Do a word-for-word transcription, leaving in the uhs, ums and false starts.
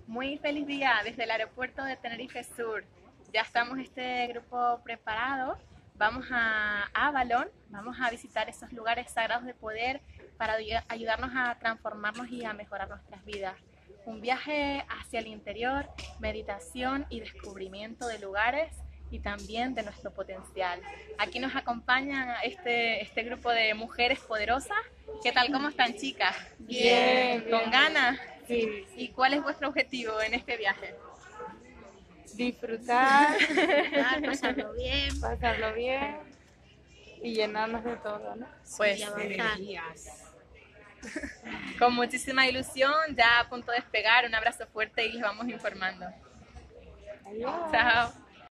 Muy feliz día desde el aeropuerto de Tenerife Sur. Ya estamos este grupo preparado. Vamos a Avalon, vamos a visitar esos lugares sagrados de poder para ayudarnos a transformarnos y a mejorar nuestras vidas. Un viaje hacia el interior, meditación y descubrimiento de lugares y también de nuestro potencial. Aquí nos acompaña este, este grupo de mujeres poderosas. ¿Qué tal? ¿Cómo están, chicas? Bien, ¿Con bien. ganas? Sí. ¿Y cuál es vuestro objetivo en este viaje? Disfrutar, Disfrutar, pasarlo bien pasarlo bien y llenarnos de todo, ¿no? Pues y avanzar. con muchísima ilusión, ya a punto de despegar. Un abrazo fuerte y les vamos informando. Adiós. Chao.